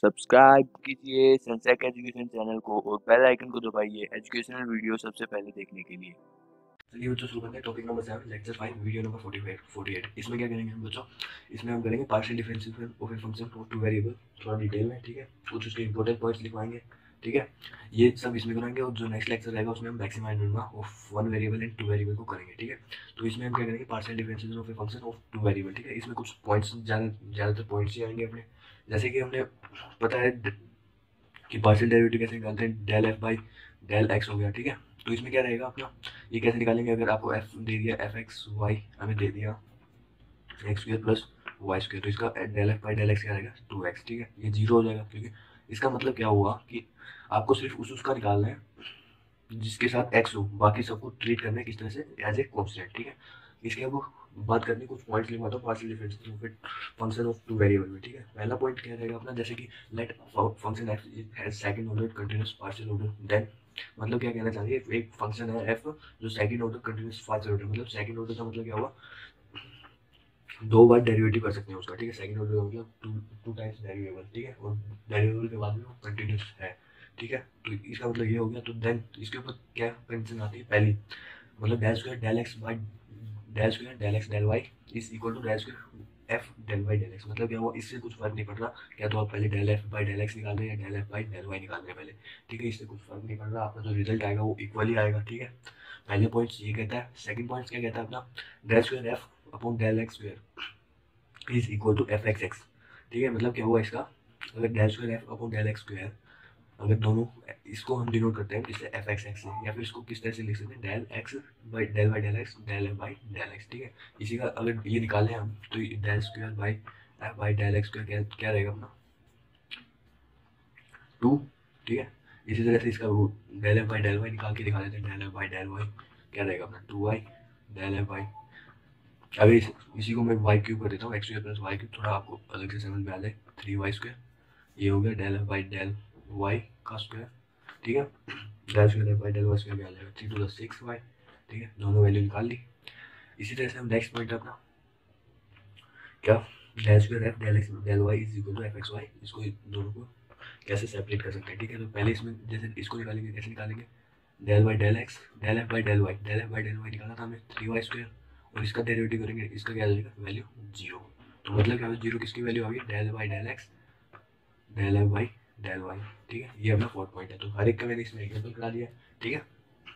Subscribe कीजिए sunset education channel को और बेल आइकन को दबाइए एजुकेशनल वीडियो सबसे पहले देखने के लिए। चलिए बच्चों शुरू करते हैं। Topic number 7 lecture 5 video number 48। इसमें क्या करेंगे हम बच्चों? इसमें हम करेंगे partial differential of a function for two variable, थोड़ा डिटेल में, ठीक है। कुछ उसके इंपॉर्टेंट पॉइंट्स लिखवाएंगे, ठीक है। ये सब इसमें करेंगे और जो नेक्स्ट लेक्चर रहेगा उसमें हम maximum minimum of one variable and two variable को करेंगे, ठीक है। तो इसमें हम क्या करेंगे? Partial differential of a function of two variable, ठीक है। इसमें कुछ पॉइंट्स ज़्यादातर पॉइंट्स ही आएंगे अपने, जैसे कि हमने पता है कि पार्शियल डेरिवेटिव कैसे निकालते हैं, del f by del x हो गया, ठीक है। तो इसमें क्या रहेगा अपना, ये कैसे निकालेंगे? अगर आपको एफ दे दिया, एफ एक्स वाई हमें दे दिया x square plus y square, तो इसका del f by del x क्या रहेगा? 2x, ठीक है। ये जीरो हो जाएगा, क्योंकि इसका मतलब क्या हुआ कि आपको सिर्फ उसका निकालना है जिसके साथ एक्स हो, बाकी सबको ट्रीट करना है किस तरह से? एज ए कॉन्स्टेंट, ठीक है। इसके अब बात करनी, कुछ पॉइंट्स लिखवाता हूँ partial differential of function of two variable में, ठीक है। पहला पॉइंट क्या रहेगा अपना, जैसे कि let function f has second order continuous partial order, then मतलब क्या कहना चाहिए? एक फंक्शन है एफ जो second order continuous partial order, मतलब सेकंड ऑर्डर का मतलब क्या हुआ? दो बार डेरिवेटिव कर सकते हैं उसका, ठीक है। सेकंड ऑर्डर का मतलब टू टाइम्स डेरिवेबल, ठीक है। और डेरिवेबल के बाद में वो कंटिन्यूस है, ठीक है। तो इसका मतलब ये हो गया। तो देन इसके ऊपर क्या कंडीशन आती है? पहली मतलब del square del x by del square del x del y is equal to del square f del y del x. मतलब क्या हुआ? इससे कुछ फर्क नहीं पड़ रहा क्या तो आप पहले del f by del x निकाल रहे हैं या del f by del y निकाल रहे हैं पहले, ठीक है। इससे कुछ फर्क नहीं पड़ रहा, आपका जो रिजल्ट आएगा वो इक्वली आएगा, ठीक है। पहले पॉइंट ये कहता है। सेकंड पॉइंट क्या कहता है अपना? Del square f upon del x square is equal to f x x, ठीक है। मतलब क्या हुआ इसका? अगर del square f upon del x square, अगर दोनों इसको हम डिनोट करते हैं इससे एफ एक्स एक्स से, या फिर इसको किस तरह से लिख सकते हैं? Del x by del x del f by del x, ठीक है। इसी का अगर ये निकालें हम तो del square by f by del x square क्या रहेगा अपना? 2, ठीक है। इसी तरह से इसका del f by del y निकाल के दिखा देते हैं। Del f by del y क्या रहेगा अपना? 2y डेल एफ बाई, अभी इसी को मैं वाई क्यूब कर देता हूँ, x square plus y cube, थोड़ा आपको अलग से समझ में आ जाए। 3y स्क्वायर, ये हो गया del f by del y का स्क्वायर, ठीक है। Del square f by del y square क्या आ जाएगा? 3 to the 6y, ठीक है। दोनों वैल्यू निकाल ली। इसी तरह से हम नेक्स्ट पॉइंट अपना क्या, del square f del x del y is equal to f x y, इसको दोनों को कैसे सेपरेट कर सकते हैं, ठीक है। तो पहले इसमें जैसे इसको निकालेंगे, कैसे निकालेंगे? Del by del x del f by del y, del f by del y निकाला था हमने 3y स्क्वायर, और इसका डेरिवेटिव करेंगे, इसका क्या आ जाएगा? Value zero. तो मतलब क्या? जीरो किसकी वैल्यू आ गई? Del by del x del f by del y, ठीक है। ये अपना फोर्थ पॉइंट है। तो हर एक का मैंने इसमें एग्जाम्पल करा दिया, ठीक है।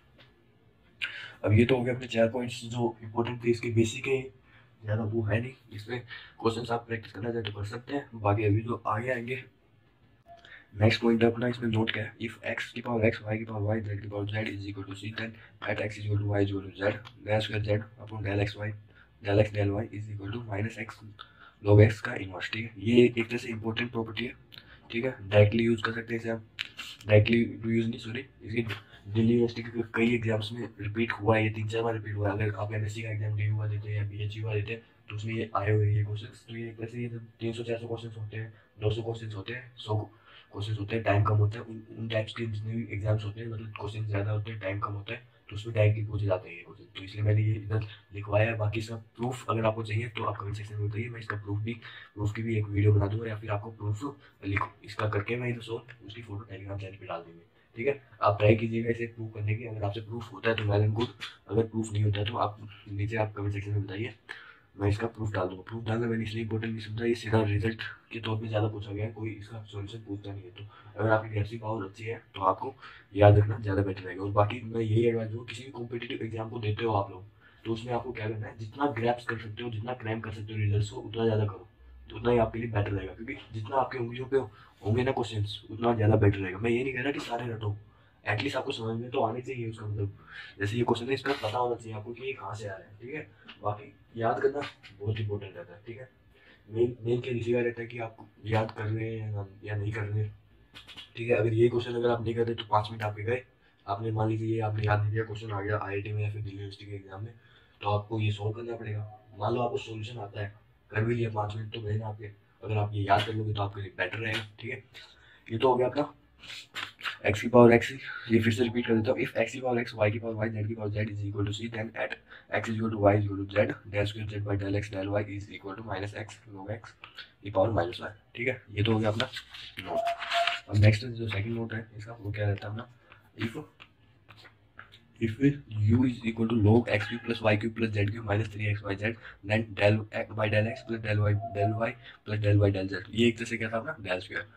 अब ये तो हो गए अपने 4 पॉइंट्स जो इंपॉर्टेंट थे, इसके बेसिक है, ज़्यादा वो है नहीं। इसमें क्वेश्चन आप प्रैक्टिस करना चाहे तो कर सकते हैं, बाकी अभी जो आगे आएंगे। नेक्स्ट पॉइंट अपना इसमें नोट क्या है? इफ एक्स की पावर एक्स, वाई की पावर वाई, जेड की power z is equal to c, then at x is equal to y is equal to z, del square z upon del x y del x del y is equal to minus x log x का inverse, ठीक है। ये एक तरह से important property है, ठीक है। डायरेक्टली यूज कर सकते हैं इसे आप, डायरेक्टली यूज नहीं, सॉरी, इसकी दिल्ली यूनिवर्सिटी के कई एग्जाम्स में रिपीट हुआ है, ये 3-4 बार रिपीट हुआ है। अगर आप एमएससी का एग्जाम डी हुआ देते हैं या पीएचडी हुआ देते हैं तो उसमें ये आए हुए ये क्वेश्चन। तो ये वैसे ये 300-400 क्वेश्चन होते हैं, 200 क्वेश्चन होते हैं, 100 क्वेश्चन होते हैं, टाइम कम होता है। उन टाइप्स के जितने भी एग्जाम्स होते हैं, मतलब क्वेश्चन ज़्यादा होते हैं, टाइम कम होता है, तो उसमें डायरेक्टली पूछे जाते हैं ये क्वेश्चन। तो इसलिए मैंने ये इधर लिखवाया है। बाकी इसका प्रूफ अगर आपको चाहिए तो आप कमेंट सेक्शन में बताइए, मैं इसका प्रूफ की भी एक वीडियो बना दूंगा, या फिर आपको प्रूफ लिखो इसका करके मैं इधर सो उसकी फोटो टेलीग्राम चैनल पे डाल देंगे, ठीक है। आप ट्राई कीजिएगा इसे प्रूव करने की। अगर आपसे प्रूफ होता है तो वेल एंड गुड, अगर प्रूफ नहीं होता है तो आप नीचे आप कमेंट सेक्शन में बताइए, मैं इसका प्रूफ डाल दूंगा। प्रूफ डालना मैंने इसलिए इंपॉर्टेंट नहीं समझा, ये सीधा रिजल्ट के तौर पे ज़्यादा पूछा गया है, कोई इसका सॉल्यूशन पूछता नहीं है। तो अगर आपकी गैसी पावर अच्छी है तो आपको याद रखना ज़्यादा बेटर रहेगा। और बाकी मैं यही एडवाइस दूँ, किसी भी कॉम्पिटेटिव एग्जाम को देते हो आप लोग, तो उसमें आपको क्या करना है? जितना ग्रैप्स कर सकते हो, जितना क्रैम कर सकते हो रिजल्ट को, उतना ज़्यादा करो, तो उतना ही आपके लिए बेटर रहेगा। क्योंकि जितना आपके उंगलियों पे होंगे ना क्वेश्चन, उतना ज़्यादा बेटर रहेगा। मैं ये नहीं कह रहा कि सारे रटो, एटलीस्ट आपको समझ में तो आने चाहिए उसका मतलब। जैसे ये क्वेश्चन है, इसका पता होना चाहिए आपको कि ये कहाँ से आ रहा है, ठीक है। बाकी याद करना बहुत इंपॉर्टेंट रहता है, ठीक है। मेन केस इसी का रहता है कि आप याद कर रहे हैं या नहीं कर रहे हैं, ठीक है। अगर ये क्वेश्चन अगर आप नहीं कर रहे तो 5 मिनट आपके गए, आपने मान लीजिए ये आपने याद नहीं किया, क्वेश्चन आ गया आईआईटी में या फिर दिल्ली यूनिवर्सिटी के एग्जाम में, तो आपको ये सॉल्व करना पड़ेगा। मान लो आपको सोल्यूशन आता है, कर भी लिया, 5 मिनट तो गए ना आपके। अगर आप ये याद कर लोगे तो आपके लिए बेटर रहेगा, ठीक है। ये तो हो गया अपना एक्स की पावर एक्स, ये फिर से रिपीट कर देता हूँ, इफ एक्स की पावर एक्स, वाई की पावर वाई, जेड की power z is equal to c, then at x is equal to y is equal to z, del square z by del x del y is equal to minus x log x की power minus y. ठीक है, ये तो हो गया अपना note. अब next जो सेकंड नोट है इसका वो क्या रहता है अपना, if u is equal to log x cube plus y cube plus z cube minus 3xyz, then del by del x plus del y plus del y del z, ये एक तरह से क्या था अपना del square,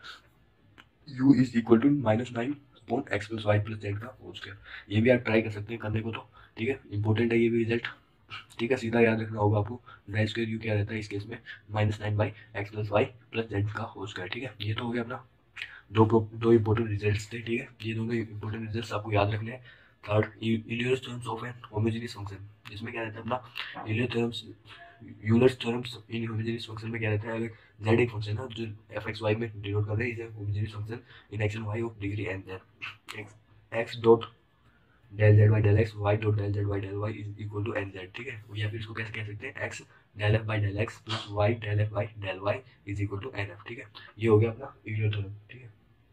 u is equal to minus 9 upon x plus y plus z का whole square. ये भी आप ट्राई कर सकते हैं करने को, तो ठीक है, इंपॉर्टेंट है ये भी रिजल्ट। ठीक है, सीधा याद रखना होगा आपको, del स्क्वायर u क्या रहता है इस केस में, minus 9 by x plus y plus z का होल स्क्वायर। ठीक है, ये तो हो गया अपना दो इंपॉर्टेंट रिजल्ट्स थे। ठीक है, ये दोनों इंपॉर्टेंट रिजल्ट्स आपको याद रखने हैं। Third, Euler's theorems of an homogeneous function, जिसमें क्या रहता है अपना यूलर्स थ्योरम्स इन होमोजेनियस फंक्शन में क्या रहता है, अगर z एक फंक्शन है जो एफ एक्स वाई में डिनोट कर रहे हैं, इसे homogeneous function in x and y of degree n, then x dot del z by del x, y dot del z by del y is equal to n z. ठीक है, या फिर इसको कैसे कह सकते हैं, x del f by del x plus y del f by del y is equal to n f. ठीक है, ये हो गया अपना यूलर थ्योरम। ठीक है,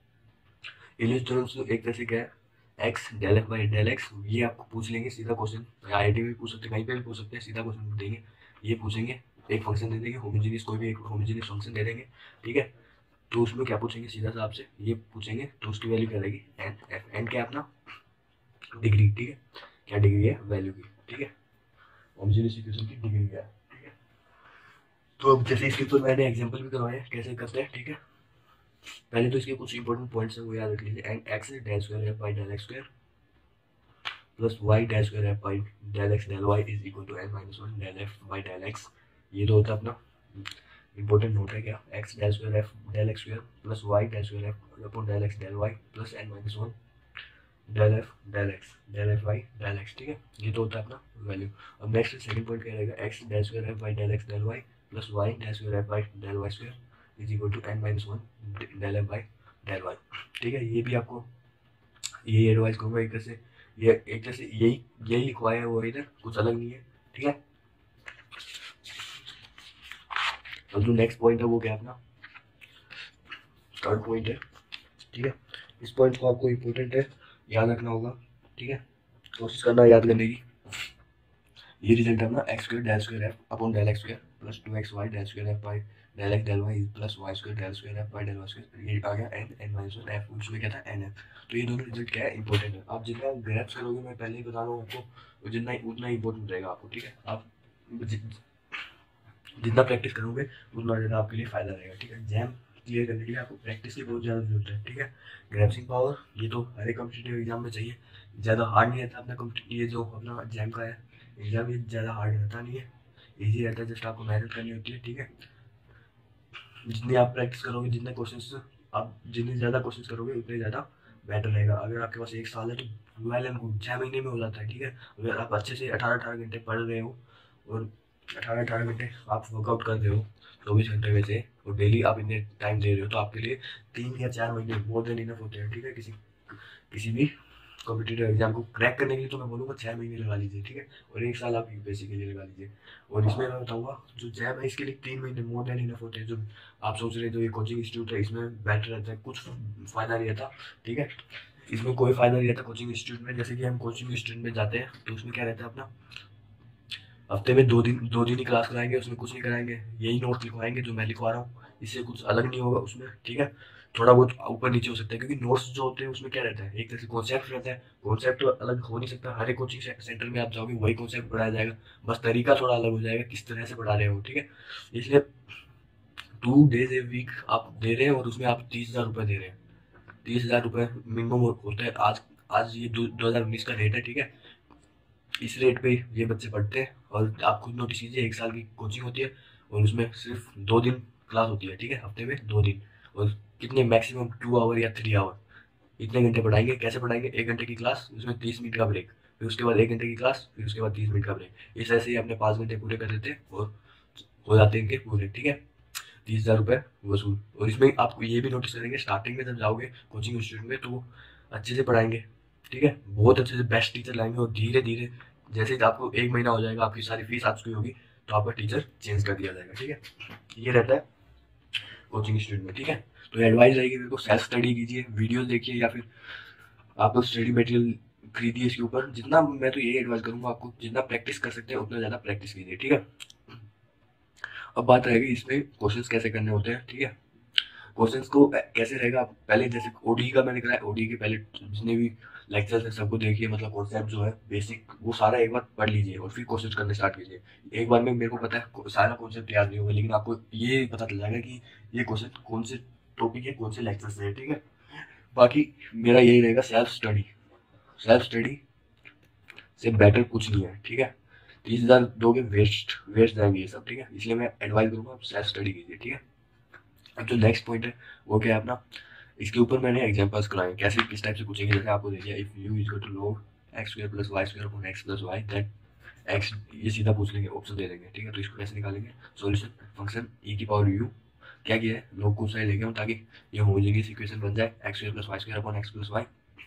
यूलर थ्योरम एक तरह से क्या है, x del f by del x, ये आपको पूछ लेंगे सीधा क्वेश्चन, IIT में भी पूछ सकते हैं, कहीं पे भी पूछ सकते हैं, सीधा क्वेश्चन देंगे, ये पूछेंगे, एक फंक्शन दे देंगे होमोजेनियस, कोई भी एक होमोजेनियस फंक्शन दे देंगे। ठीक है, तो उसमें क्या पूछेंगे सीधा सा आपसे, ये पूछेंगे तो उसकी वैल्यू क्या रहेगी, एन एफ, एन क्या अपना डिग्री। ठीक है, क्या डिग्री है वैल्यू की। ठीक है, होमोजेनियस इक्वेशन की डिग्री क्या है। ठीक है, तो अब जैसे इसके ऊपर मैंने एग्जांपल भी करवाए कैसे करते हैं। ठीक है, पहले तो इसके कुछ इंपॉर्टेंट पॉइंट्स हैं वो याद रख लीजिए, and x del square f by del x square plus y del square f by del x del y is equal to n minus one del f by del x. ये तो होता है अपना इंपॉर्टेंट नोट है, क्या, x del square f del x square plus y del square f upon del x del y plus n minus one del f del x del F Y del x. ठीक है, ये तो होता है अपना value. अब next second point क्या रहेगा, x del square f by del x del y plus y del square f by del y square is equal to n minus one del f by del y. ठीक है, ये भी आपको यही advice करूँगा, एक तरह से ये एक तरह से यही लिखवाया है वो, इधर कुछ अलग नहीं है। ठीक है, अब जो नेक्स्ट पॉइंट है वो क्या अपना थर्ड पॉइंट है। ठीक है, इस पॉइंट को आपको इम्पोर्टेंट है, याद रखना होगा। ठीक है, कोशिश करना याद करने की। ये रिजल्ट है अपना x square del square f upon del x square plus 2x y del square f by del x del y plus y square del square f by del y square, ये आ गया n n minus one f, उसमें क्या था N F. तो ये दोनों result क्या है, इंपॉर्टेंट है। आप जितना ग्रैप्स करोगे, मैं पहले ही बता रहा हूँ आपको, उतना इंपॉर्टेंट रहेगा आपको। ठीक है, आप जितना प्रैक्टिस करोगे उतना ज़्यादा आपके लिए फ़ायदा रहेगा। ठीक है, जैम क्लियर करने के लिए आपको प्रैक्टिस की बहुत ज़्यादा जरूरत है। ठीक है, ग्रैप्सिंग पावर ये तो हर एक कॉम्पिटिटिव एग्जाम में चाहिए, ज़्यादा हार्ड नहीं रहता अपना ये जो अपना एग्जाम का है एग्जाम, ये ज़्यादा हार्ड रहता नहीं है, ईजी रहता है, जस्ट आपको मेहनत करनी होती है। ठीक है, जितनी आप प्रैक्टिस करोगे, जितने क्वेश्चन आप जितने ज़्यादा क्वेश्चन करोगे उतने ज़्यादा बेटर रहेगा। अगर आपके पास एक साल है तो वेल एंड गुड, 6 महीने में हो जाता है। ठीक है, अगर आप अच्छे से 18-18 घंटे पढ़ रहे हो और 18-18 घंटे आप वर्कआउट कर रहे हो 24 घंटे में से, और डेली आप इतने टाइम दे रहे हो, तो आपके लिए 3 या 4 महीने मोर देन इनफ होते हैं। ठीक है, किसी भी कॉम्पिटिटिव एग्जाम को क्रैक करने के लिए तो मैं बोलूँगा 6 महीने लगा लीजिए। ठीक है, और 1 साल आप यूपीएससी के लिए लगा लीजिए। और इसमें मैं बताऊँगा जो जैम है इसके लिए 3 महीने मोर देन इनफ होते हैं। जो आप सोच रहे जो ये कोचिंग इंस्टीट्यूट है इसमें बेटर रहता है, कुछ फ़ायदा नहीं रहता। ठीक है, इसमें कोई फ़ायदा नहीं रहता कोचिंग इंस्टीट्यूट में। जैसे कि हम कोचिंग इंस्टीट्यूट में जाते हैं तो उसमें क्या रहता है अपना, हफ्ते में 2 दिन ही क्लास कराएंगे, उसमें कुछ नहीं कराएंगे, यही नोट्स लिखवाएंगे जो मैं लिखवा रहा हूँ, इससे कुछ अलग नहीं होगा उसमें। ठीक है, थोड़ा बहुत ऊपर नीचे हो सकता है, क्योंकि नोट्स जो होते हैं उसमें क्या रहता है, एक तरह से कॉन्सेप्ट रहता है, कॉन्सेप्ट तो अलग हो नहीं सकता। हर एक कोचिंग सेंटर में आप जाओगे वही कॉन्सेप्ट पढ़ाया जाएगा, बस तरीका थोड़ा अलग हो जाएगा किस तरह से पढ़ा रहे हो। ठीक है, इसलिए 2 days ए वीक आप दे रहे हैं और उसमें आप 30,000 रुपये दे रहे हैं। 30,000 रुपये मिनिमम होता है आज ये 2019 का रेट है। ठीक है, इस रेट पे ये बच्चे पढ़ते हैं, और आप खुद नोटिस कीजिए 1 साल की कोचिंग होती है और उसमें सिर्फ 2 दिन क्लास होती है। ठीक है, हफ्ते में 2 दिन, और कितने मैक्सिमम 2 आवर या 3 आवर, इतने घंटे पढ़ाएंगे। कैसे पढ़ाएंगे, 1 घंटे की क्लास, उसमें 30 मिनट का ब्रेक, फिर उसके बाद 1 घंटे की क्लास, फिर उसके बाद 30 मिनट का ब्रेक। इस तरह से ही अपने 5 घंटे पूरे कर देते हैं और हो जाते हैं इनके पूरे। ठीक है, 30,000 रुपये वसूल। और इसमें आप ये भी नोटिस करेंगे, स्टार्टिंग में जब जाओगे कोचिंग इंस्टीट्यूट में तो वो अच्छे से पढ़ाएंगे। ठीक है, बहुत अच्छे से बेस्ट टीचर लाएंगे, और धीरे धीरे जैसे ही आपको 1 महीना हो जाएगा, आपकी सारी फीस आ चुकी होगी, तो आपका टीचर चेंज कर दिया जाएगा। ठीक है, ये रहता है कोचिंग इंस्टीट्यूट में। ठीक है, तो तो एडवाइस रहेगी मेरे को, सेल्फ स्टडी कीजिए, वीडियोस देखिए, या फिर आप लोग स्टडी मटेरियल खरीदिए इसके ऊपर। जितना मैं तो यही एडवाइस करूंगा आपको, जितना प्रैक्टिस कर सकते हैं उतना ज़्यादा प्रैक्टिस कीजिए, ठीक है। अब बात रहेगी इसमें क्वेश्चंस कैसे करने होते हैं, ठीक है। क्वेश्चंस को कैसे रहेगा, आप पहले जैसे ओडी का मैंने कराया, ओडी के पहले जितने भी लेक्चर्स हैं सबको देखिए, मतलब कॉन्सेप्ट जो है बेसिक वो सारा एक बार पढ़ लीजिए और फिर क्वेश्चंस करने स्टार्ट कीजिए। एक बार में मेरे को पता है सारा कॉन्सेप्ट याद नहीं होगा, लेकिन आपको ये पता चल जाएगा कि ये कॉन्सेप्ट कौन से टॉपिक है, कौन से लेक्चर से है, ठीक है। बाकी मेरा यही रहेगा, सेल्फ स्टडी, सेल्फ स्टडी से बेटर कुछ नहीं है, ठीक है। 30,000 दोगे वेस्ट वेस्ट जाएंगे ये सब, ठीक है। इसलिए मैं एडवाइस करूंगा आप सेल्फ स्टडी कीजिए, ठीक है। अब जो नेक्स्ट पॉइंट है वो क्या है अपना, इसके ऊपर मैंने एग्जांपल्स कराए, कैसे किस टाइप से पूछेंगे। जैसे आपको दे दिया if u is equal to log x square plus y square upon x plus y, then x, ये सीधा पूछ लेंगे, ऑप्शन दे देंगे, ठीक है। तो इसको कैसे निकालेंगे, सॉल्यूशन फंक्शन e की पावर u, क्या किया है log को साइड लेके हम, ताकि ये होमोजेनियस इक्वेशन बन जाए, x square plus y square upon x plus y,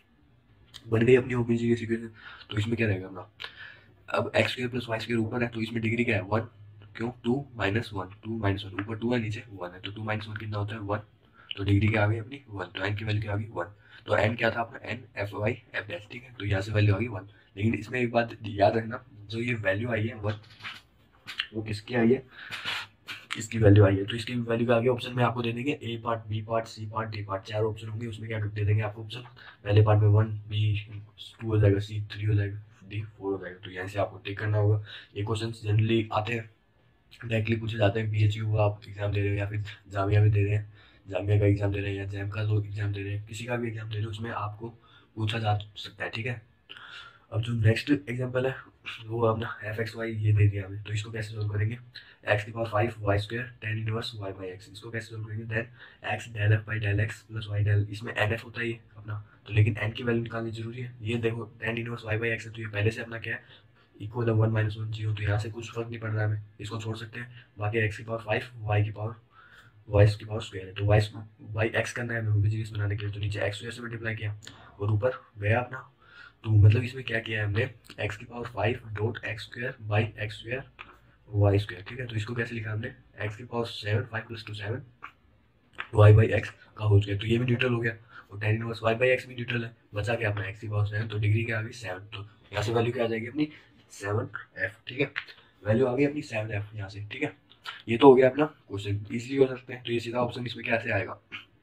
बन गई अपनी होमोजेनियस इक्वेशन। तो इसमें क्या रहेगा अपना, अब x square plus y square ऊपर है तो इसमें डिग्री क्या है 1, क्यों 2 माइनस वन, 2 माइनस वन, ऊपर 2 है नीचे 1 है, तो 2 माइनस वन कितना होता है 1, तो डिग्री क्या आ गई अपनी 1, तो एन की वैल्यू क्या आ गई 1। तो एन क्या था अपना, n f y f dash, ठीक है। तो यहाँ से वैल्यू आ गई 1, लेकिन इसमें एक बात याद रखना, जो ये वैल्यू आई है 1 वो किसकी आई है, इसकी वैल्यू आई है। तो इसकी वैल्यू का आगे ऑप्शन में आपको दे देंगे a part, b part, c part, d part, 4 option होंगे, उसमें क्या दे देंगे आपको ऑप्शन, पहले पार्ट में 1, बी 2 हो जाएगा, सी 3 हो जाएगा, डी 4 हो जाएगा। तो यहाँ से आपको टिक करना होगा। ये क्वेश्चन जनरली आते हैं, डायरेक्टली पूछे जाते हैं, BHU का आप एग्जाम दे रहे हो या फिर जामिया में दे रहे हैं, जामिया का एग्जाम दे रहे हैं या जैम का जो एग्जाम दे रहे हैं, किसी का भी एग्जाम दे रहे हो उसमें आपको पूछा जा सकता है, ठीक है। अब जो नेक्स्ट एग्जाम्पल है वो अपना एफ एक्स वाई ये दे दिया हमें, तो इसको कैसे सोल्व करेंगे, एक्स की power 5 y square tan inverse y by x, इसको कैसे सोल्व करेंगे, then x del f by del x plus y del, इसमें एन एफ होता है ये अपना, तो लेकिन एन की वैल्यू निकालनी जरूरी है। ये देखो tan inverse y by x है, तो ये पहले से अपना क्या है इक्वल है 1 माइनस 1 0, तो यहाँ से कुछ फर्क नहीं पड़ रहा है हमें, इसको छोड़ सकते हैं। बाकी एक्स की पावर 5 वाई की पावर स्क्वायर है, तो वाई एक्स करना है हमें होमोजेनियस बनाने के लिए, तो नीचे एक्स स्क्वायर से मल्टीप्लाई किया और ऊपर गया अपना, तो मतलब इसमें क्या किया है हमने, एक्स की power 5 dot x square by x square y square, ठीक है। तो इसको कैसे लिखा हमने, एक्स की power 7 5 plus 2 7 y by x का होल स्क्वायर, तो ये भी न्यूट्रल हो गया, और tan inverse y by x भी न्यूट्रल है, बचा क्या अपना एक्स की पावर 7, तो डिग्री क्या आ गई 7, तो यहाँ से वैल्यू क्या आ जाएगी अपनी 7f, ठीक है। वैल्यू आ गई अपनी 7f यहाँ से, ठीक है। ये तो हो गया अपना क्वेश्चन, इजीली हो सकते हैं। तो ये सीधा ऑप्शन इसमें कैसे आएगा,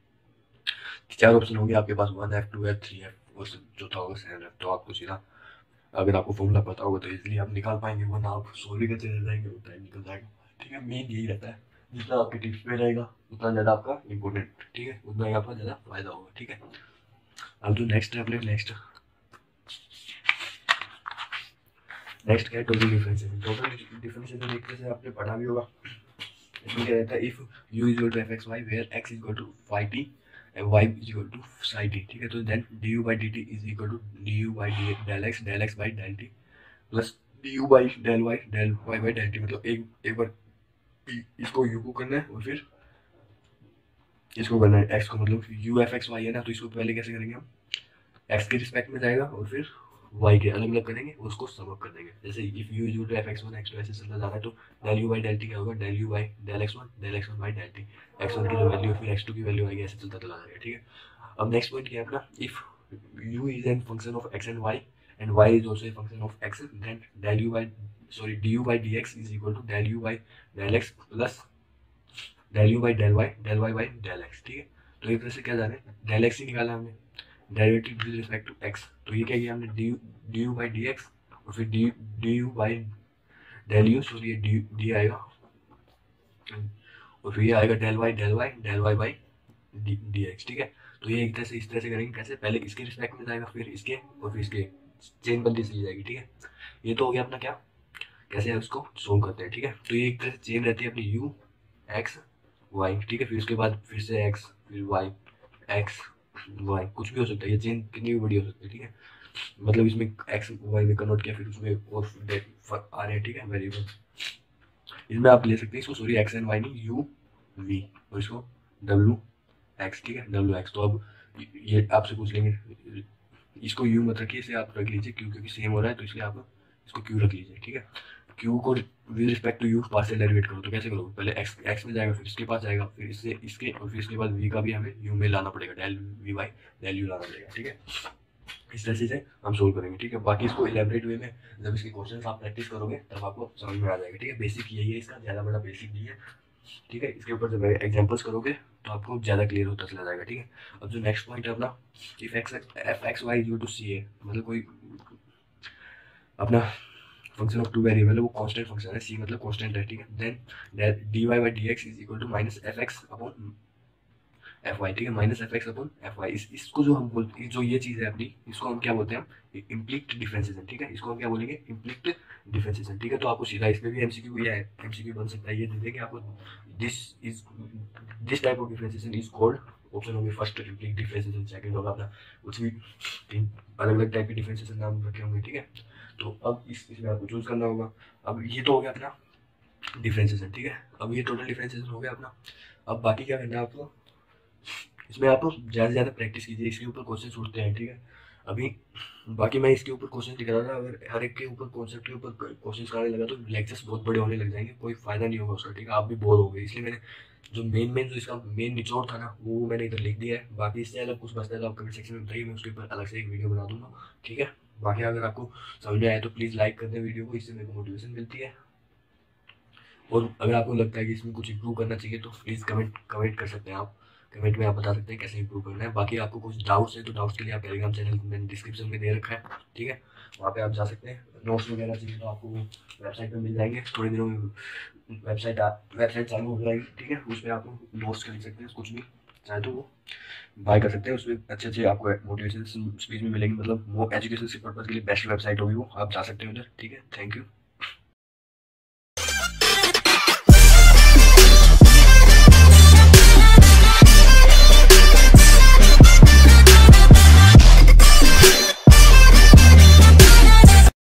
4 ऑप्शन होंगे आपके पास, 1f 2f 3f और चौथा होगा 7f, तो आपको सीधा अगर आपको फॉर्मूला पता होगा तो इजीली आप निकाल पाएंगे, वरना आप सोल्व ही करते रह जाएंगे, वो टाइम निकल जाएगा, ठीक है। मेन यही रहता है, जितना आपके टिप्स पे रहेगा उतना ज़्यादा आपका इंपॉर्टेंट, ठीक है, उतना ही आपका ज़्यादा फायदा होगा, ठीक है। अब जो नेक्स्ट है अपने नेक्स्ट क्या है, टोटल डिफरेंशिएशन। टोटल डिफरेंशिएशन एक तरह से आपने पढ़ा भी होगा। इसमें क्या रहता है, if u is equal to f x y where x is equal to phi t and y is equal to psi t, ठीक है। तो then du by d t is equal to du by del x by del t plus du by del y by del t, मतलब एक बार इसको u को करना है और फिर इसको करना है x को, मतलब u एफ एक्स वाई है ना, तो इसको पहले कैसे करेंगे हम, x के रिस्पेक्ट में जाएगा और फिर y के अलग अलग करेंगे, उसको सम अप कर देंगे। जैसे if u is equal to f x one x2 ऐसे चलता जा रहा है, तो del u by del t क्या होगा, del u by del x1 by del t, x1 की जो वैल्यू है फिर x2 की वैल्यू आएगी, ऐसे चलता चला जाएगा, ठीक है। अब नेक्स्ट पॉइंट क्या है अपना, if u is an function of x and y is also a function of x, then du by dx is equal to del u by del x plus del u by del y by del x, ठीक है। तो एक तरह से क्या जाना है, del x ही निकाला हमने, derivative with respect to x, तो ये क्या किया हमने du बाई dx और फिर du by del u, sorry ये d आएगा और फिर ये आएगा डेल y बाई dx, ठीक है। तो ये एक तरह से इस तरह से करेंगे, कैसे, पहले इसके रिस्पेक्ट में जाएगा फिर इसके और फिर इसके, चेन बंदी चली जाएगी, ठीक है। ये तो हो गया अपना क्या, कैसे उसको सोल्व करते हैं, ठीक है। तो ये एक तरह से चेन रहती है अपनी u x y, ठीक है, फिर उसके बाद फिर से x फिर y x y, कुछ भी हो सकता है, ये चेन कितनी भी बड़ी हो सकती है, ठीक है। मतलब इसमें x y में कन्वर्ट किया, फिर उसमें और आ रहे हैं, ठीक है, वेरिएबल। इसमें आप ले सकते हैं इसको, सॉरी x एंड y नहीं, u v और इसको w x, ठीक है, w x। तो अब ये आपसे पूछ लेंगे, इसको u मत रखिए, इसे आप रख लीजिए क्यों, क्योंकि सेम हो रहा है, तो इसलिए आप इसको q रख लीजिए, ठीक है। क्यू को with respect to U partial derivate करो तो कैसे करोगे, पहले एक्स में जाएगा, फिर इसके पास जाएगा, फिर इससे इसके, और फिर इसके बाद वी का भी हमें यू में लाना पड़ेगा, del V by del U लाना पड़ेगा, ठीक है। इस तरह से हम सोल्व करेंगे, ठीक है। बाकी इसको इलेबरेट वे में जब इसके क्वेश्चन आप प्रैक्टिस करोगे तब आपको समझ में आ जाएगा, ठीक है। बेसिक यही है इसका, ज़्यादा बड़ा बेसिक नहीं है, ठीक है। इसके ऊपर जब एग्जांपल्स करोगे तो आपको ज़्यादा क्लियर होता चला जाएगा, ठीक है। अब जो नेक्स्ट पॉइंट है अपना, if F x Y is to C A, मतलब कोई अपना फंक्शन ऑफ टू वेरिएबल है, वो कांस्टेंट फंक्शन है, सी मतलब कांस्टेंट है, ठीक है। Then D Y by D X is equal to minus F X upon F Y, ठीक है, minus F X upon F Y. इसको जो हम बोलते हैं, जो ये चीज़ है अपनी, इसको हम क्या बोलते हैं, हम इम्प्लिक्ट डिफरेंशिएशन, ठीक है। इसको हम क्या बोलेंगे, इम्प्लिक्ट डिफरेंशिएशन, ठीक है। तो आपको सीधा इसमें भी एमसीक्यू या एमसीक्यू बन सकता है, ये दे देंगे आपको, this type of differentiation is called, option होंगे फर्स्ट इम्प्लिक्ट डिफरेंशिएशन, सेकंड होगा अपना कुछ भी तीन अलग अलग टाइप के डिफरेंशिएशन नाम रखे होंगे, ठीक है। तो अब इसमें आपको चूज करना होगा। अब ये तो हो गया अपना डिफरेंशिएशन, ठीक है। अब ये टोटल डिफरेंशिएशन हो गया अपना। अब बाकी क्या करना है आपको, इसमें आप ज़्यादा से ज़्यादा प्रैक्टिस कीजिए, इसके ऊपर क्वेश्चन उठते हैं, ठीक है। अभी बाकी मैं इसके ऊपर क्वेश्चन दिखा रहा था, अगर हर एक के ऊपर कॉन्सेप्ट के ऊपर क्वेश्चन कराने लगा तो लेक्चर्स बहुत बड़े होने लग जाएंगे, कोई फायदा नहीं होगा उसका, ठीक है। आप भी बोर हो गए, इसलिए मैंने जो मेन जो इसका मेन निचोड़ था ना, वो मैंने इधर लिख दिया है। बाकी इससे अगर कुछ बचता है तो आप कमेंट सेक्शन में बताइए, मैं उसके ऊपर अलग से एक वीडियो बना दूंगा, ठीक है। बाकी अगर आपको समझ में आया तो प्लीज़ लाइक कर दें वीडियो को, इससे मेरे को मोटिवेशन मिलती है। और अगर आपको लगता है कि इसमें कुछ इंप्रूव करना चाहिए तो प्लीज़ कमेंट कर सकते हैं आप, कमेंट में आप बता सकते हैं कैसे इंप्रूव करना है। बाकी आपको कुछ डाउट्स है तो डाउट्स के लिए आप टेलीग्राम चैनल मैंने डिस्क्रिप्शन में दे रखा है, ठीक है, वहाँ पे आप जा सकते हैं। नोट्स वगैरह चाहिए तो आपको वेबसाइट पे मिल जाएंगे, थोड़े दिनों में वेबसाइट चालू हो जाएगी, ठीक है। उस पर आप नोट्स खरीद सकते हैं, कुछ भी चाहे तो वो बाय कर सकते हैं, उसमें अच्छे अच्छे आपको मोटिवेशन स्पीच में मिलेंगी, मतलब वो एजुकेशन पर्पज़ के लिए बेस्ट वेबसाइट होगी, वो आप जा सकते हैं उधर, ठीक है। Thank you.